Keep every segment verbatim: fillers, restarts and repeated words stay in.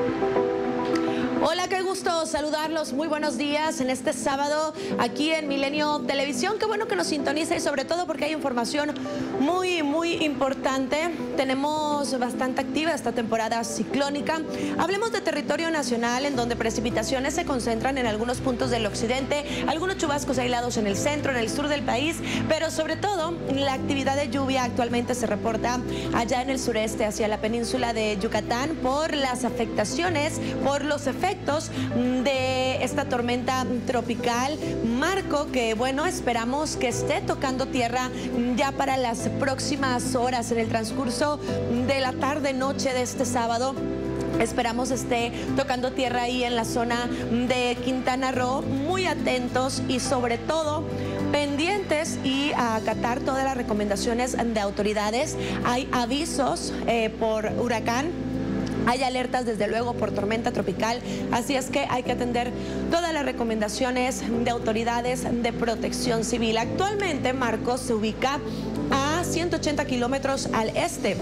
Hola, qué gusto saludarlos. Muy buenos días en este sábado aquí en Milenio Televisión. Qué bueno que nos sintoniza y sobre todo porque hay información muy, muy importante. Tenemos bastante activa esta temporada ciclónica. Hablemos de territorio nacional, en donde precipitaciones se concentran en algunos puntos del occidente, algunos chubascos aislados en el centro, en el sur del país, pero sobre todo la actividad de lluvia actualmente se reporta allá en el sureste, hacia la península de Yucatán, por las afectaciones, por los efectos de esta tormenta tropical Marco, que bueno, esperamos que esté tocando tierra ya para las próximas horas, en el transcurso de la tarde-noche de este sábado. Esperamos esté tocando tierra ahí en la zona de Quintana Roo. Muy atentos y sobre todo pendientes y a acatar todas las recomendaciones de autoridades. Hay avisos eh, por huracán. Hay alertas desde luego por tormenta tropical, así es que hay que atender todas las recomendaciones de autoridades de protección civil. Actualmente Marcos se ubica a ciento ochenta kilómetros al este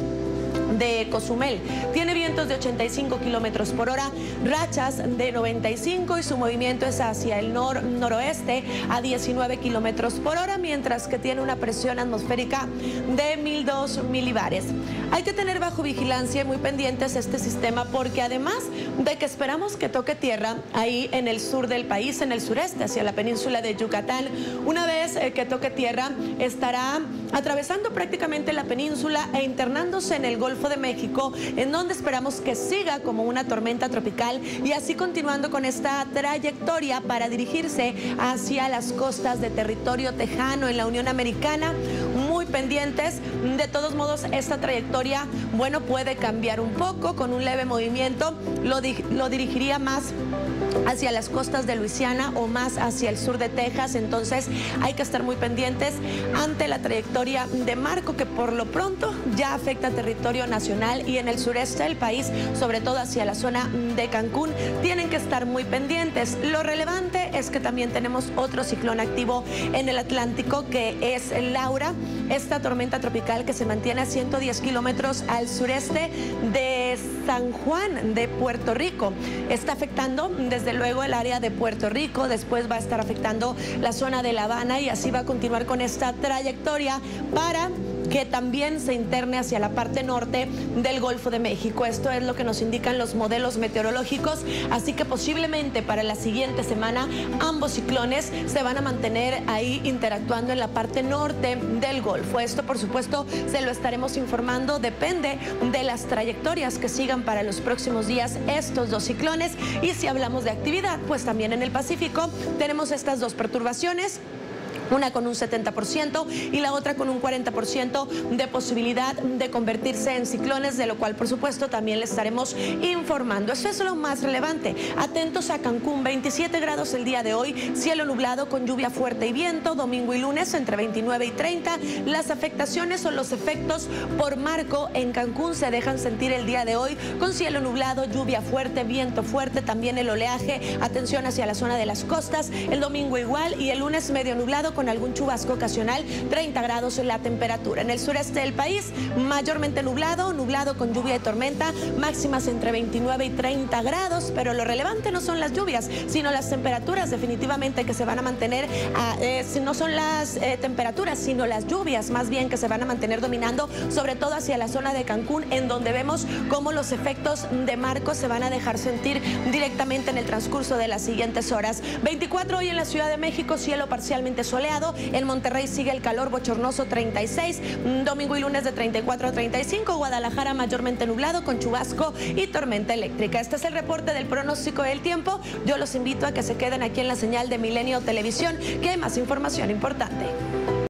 de Cozumel. Tiene vientos de ochenta y cinco kilómetros por hora, rachas de noventa y cinco y su movimiento es hacia el nor-noroeste a diecinueve kilómetros por hora, mientras que tiene una presión atmosférica de mil dos milibares. Hay que tener bajo vigilancia y muy pendientes este sistema, porque además de que esperamos que toque tierra ahí en el sur del país, en el sureste, hacia la península de Yucatán, una vez eh, que toque tierra estará atravesando prácticamente la península e internándose en el Golfo de México, en donde esperamos que siga como una tormenta tropical y así continuando con esta trayectoria para dirigirse hacia las costas de territorio tejano en la Unión Americana. Muy pendientes. De todos modos, esta trayectoria, bueno, puede cambiar un poco con un leve movimiento. Lo, di lo dirigiría más hacia las costas de Luisiana o más hacia el sur de Texas. Entonces hay que estar muy pendientes ante la trayectoria de Marco, que por lo pronto ya afecta territorio nacional, y en el sureste del país, sobre todo hacia la zona de Cancún, tienen que estar muy pendientes. Lo relevante es que también tenemos otro ciclón activo en el Atlántico, que es Laura, esta tormenta tropical que se mantiene a ciento diez kilómetros al sureste de San Juan de Puerto Rico. Está afectando desde luego el área de Puerto Rico, después va a estar afectando la zona de La Habana y así va a continuar con esta trayectoria para que también se interne hacia la parte norte del Golfo de México. Esto es lo que nos indican los modelos meteorológicos, así que posiblemente para la siguiente semana ambos ciclones se van a mantener ahí interactuando en la parte norte del Golfo. Esto, por supuesto, se lo estaremos informando, depende de las trayectorias que sigan para los próximos días estos dos ciclones. Y si hablamos de actividad, pues también en el Pacífico tenemos estas dos perturbaciones, una con un setenta por ciento y la otra con un cuarenta por ciento de posibilidad de convertirse en ciclones, de lo cual por supuesto también les estaremos informando. Eso es lo más relevante. Atentos a Cancún, veintisiete grados el día de hoy, cielo nublado con lluvia fuerte y viento, domingo y lunes entre veintinueve y treinta. Las afectaciones o los efectos por Marco en Cancún se dejan sentir el día de hoy con cielo nublado, lluvia fuerte, viento fuerte, también el oleaje, atención hacia la zona de las costas. El domingo igual y el lunes medio nublado con con algún chubasco ocasional, treinta grados la temperatura. En el sureste del país, mayormente nublado, nublado con lluvia y tormenta, máximas entre veintinueve y treinta grados, pero lo relevante no son las lluvias, sino las temperaturas definitivamente que se van a mantener, eh, no son las eh, temperaturas, sino las lluvias más bien que se van a mantener dominando, sobre todo hacia la zona de Cancún, en donde vemos cómo los efectos de Marco se van a dejar sentir directamente en el transcurso de las siguientes horas. veinticuatro hoy en la Ciudad de México, cielo parcialmente soleado. En Monterrey sigue el calor bochornoso, treinta y seis, domingo y lunes de treinta y cuatro a treinta y cinco, Guadalajara mayormente nublado con chubasco y tormenta eléctrica. Este es el reporte del pronóstico del tiempo. Yo los invito a que se queden aquí en la señal de Milenio Televisión, que hay más información importante.